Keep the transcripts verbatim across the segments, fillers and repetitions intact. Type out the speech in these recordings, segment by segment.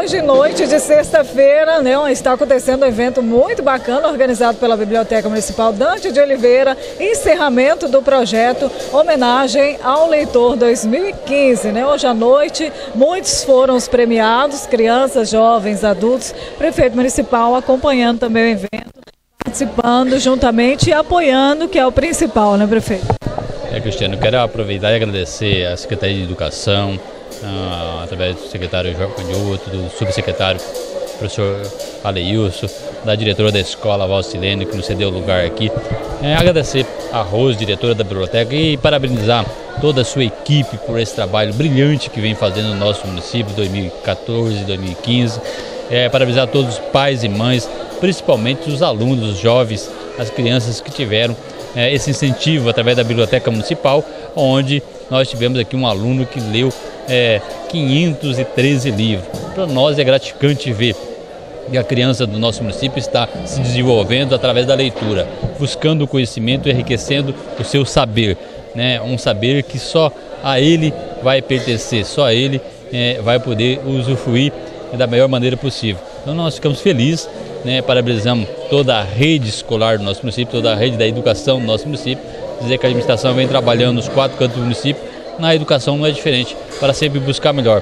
Hoje, noite de sexta-feira, né, está acontecendo um evento muito bacana organizado pela Biblioteca Municipal Dante de Oliveira, encerramento do projeto Homenagem ao Leitor dois mil e quinze. Né? Hoje à noite, muitos foram os premiados, crianças, jovens, adultos, prefeito municipal acompanhando também o evento, participando juntamente e apoiando, que é o principal, né, prefeito? É, Cristiano, eu quero aproveitar e agradecer à Secretaria de Educação, ah, através do secretário João Canhoto, do subsecretário professor Aleilson, da diretora da escola Valcilene, que nos cedeu o lugar aqui. É, agradecer a Rose, diretora da biblioteca, e parabenizar toda a sua equipe por esse trabalho brilhante que vem fazendo no nosso município, dois mil e quatorze, dois mil e quinze. É, parabenizar todos os pais e mães, principalmente os alunos, os jovens, as crianças que tiveram é, esse incentivo através da Biblioteca Municipal, onde nós tivemos aqui um aluno que leu é, quinhentos e treze livros. Para nós é gratificante ver que a criança do nosso município está se desenvolvendo através da leitura, buscando conhecimento e enriquecendo o seu saber, né? Um saber que só a ele vai pertencer, só a ele é, vai poder usufruir da melhor maneira possível. Então nós ficamos felizes, né? Parabenizamos toda a rede escolar do nosso município, toda a rede da educação do nosso município, dizer que a administração vem trabalhando nos quatro cantos do município, na educação não é diferente, para sempre buscar melhor.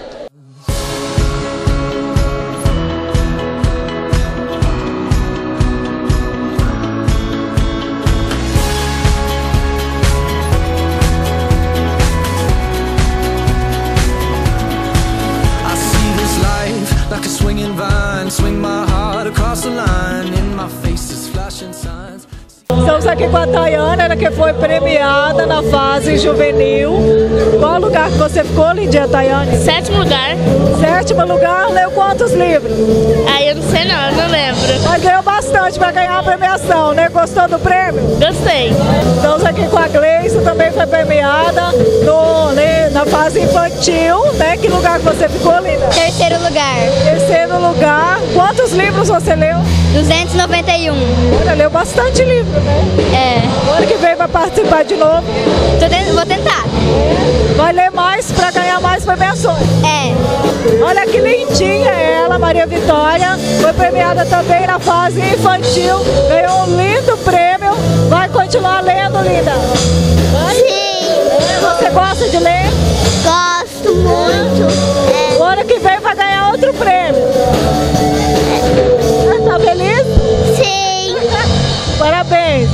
Estamos aqui com a Tayana, que foi premiada na fase juvenil. Qual lugar que você ficou, Lídia, Tayane? Sétimo lugar. Sétimo lugar, leu quantos livros? Ah, eu não sei não, eu não lembro. Mas leu bastante para ganhar a premiação, né? Gostou do prêmio? Gostei. Estamos aqui com a Gleice, também foi premiada no, né, na fase infantil, né? Que lugar que você ficou, Linda? Terceiro lugar. Terceiro lugar. Quantos livros você leu? duzentos e noventa e um. Olha, leu bastante livro, né? É. O ano que vem vai participar de novo? Tô tentando, vou tentar. Vai ler mais para ganhar mais premiações? É. Olha que lindinha ela, Maria Vitória. Foi premiada também na fase infantil. Ganhou um lindo prêmio. Vai continuar lendo, Linda? Vai? Sim. Você gosta de ler? Gosto muito. É. O ano que vem vai ganhar outro prêmio. Tá feliz? Sim. Parabéns.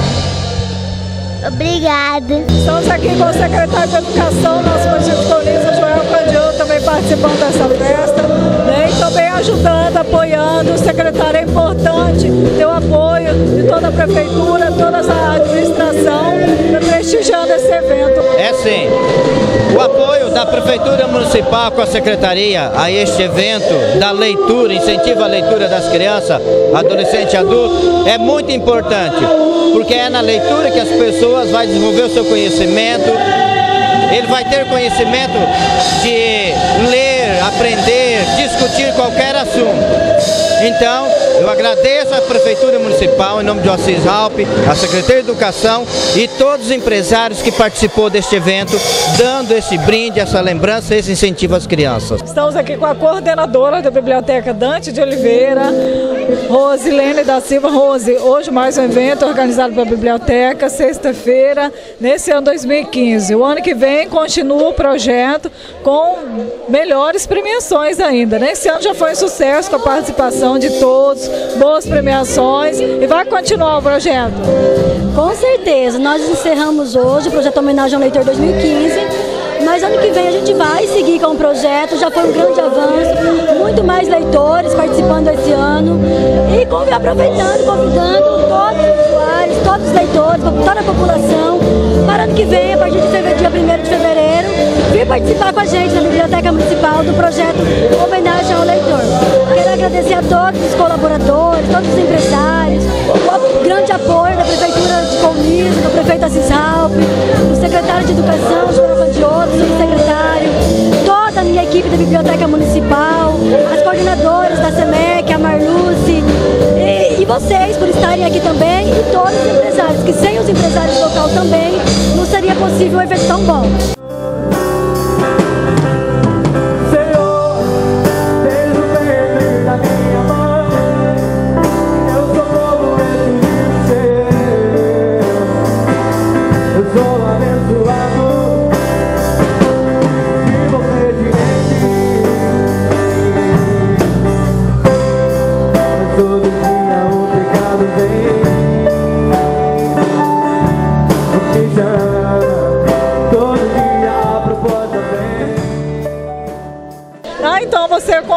Obrigada. Estamos aqui com o secretário de Educação, nosso Manchete Paulista, Joel Candiot, também participando dessa festa, né? E também ajudando, apoiando. O secretário é importante ter o apoio de toda a prefeitura, toda a administração, prestigiando esse evento. É sim. O apoio da Prefeitura Municipal com a Secretaria a este evento da leitura, incentivo à leitura das crianças, adolescentes e adultos, é muito importante, porque é na leitura que as pessoas vão desenvolver o seu conhecimento, ele vai ter conhecimento de ler, aprender, discutir qualquer assunto. Então, eu agradeço à Prefeitura Municipal, em nome de Assis Halpe, a Secretaria de Educação e todos os empresários que participou deste evento, dando esse brinde, essa lembrança, esse incentivo às crianças. Estamos aqui com a coordenadora da Biblioteca Dante de Oliveira, Rosilene da Silva. Rose, hoje mais um evento organizado pela Biblioteca, sexta-feira, nesse ano dois mil e quinze. O ano que vem continua o projeto com melhores premiações ainda, né? Esse ano já foi um sucesso com a participação de todos, boas premiações, e vai continuar o projeto? Com certeza, nós encerramos hoje o projeto Homenagem ao Leitor dois mil e quinze, mas ano que vem a gente vai seguir com o projeto, já foi um grande avanço, muito mais leitores participando esse ano, e aproveitando, convidando todos os usuários, todos os leitores, toda a população, para ano que vem, a partir de dia primeiro de fevereiro, vir participar com a gente na Biblioteca Municipal do projeto Homenagem ao Leitor. Quero agradecer a todos os colaboradores, todos os empresários, o grande apoio da Prefeitura de Colniza, do prefeito Assis Halpe, do secretário de Educação, Joel Candiot, do secretário, toda a minha equipe da Biblioteca Municipal, as coordenadoras da SEMEC, a Marluce, e, e vocês por estarem aqui também, e todos os empresários, que sem os empresários local também não seria possível um evento tão bom. Senhor, desde o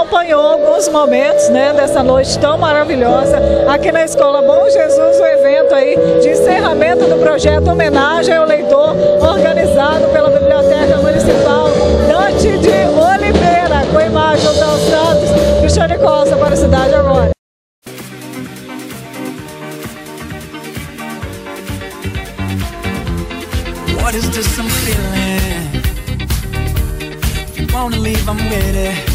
acompanhou alguns momentos, né, dessa noite tão maravilhosa aqui na Escola Bom Jesus, o evento aí de encerramento do projeto Homenagem ao Leitor, organizado pela Biblioteca Municipal Dante de Oliveira, com imagem do Santos, Cristiane Costa para a Cidade Agora. What is this I'm feeling? If you wanna leave, I'm with it.